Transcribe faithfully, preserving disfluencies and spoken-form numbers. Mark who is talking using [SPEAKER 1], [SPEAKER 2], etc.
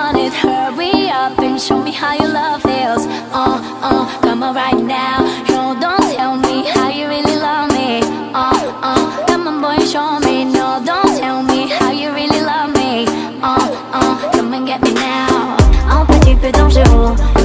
[SPEAKER 1] want it. Hurry up and show me how your love feels. Uh, uh, come on right now. No, don't tell me how you really love me. Uh, uh, come on boy, show me. No, don't tell me how you really love me. Uh, uh, come and get me now. En petit peu dangereux.